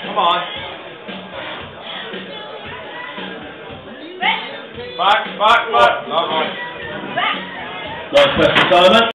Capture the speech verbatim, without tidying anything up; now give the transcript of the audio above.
Come on. Back, back, back. All right. Nice press, Simon.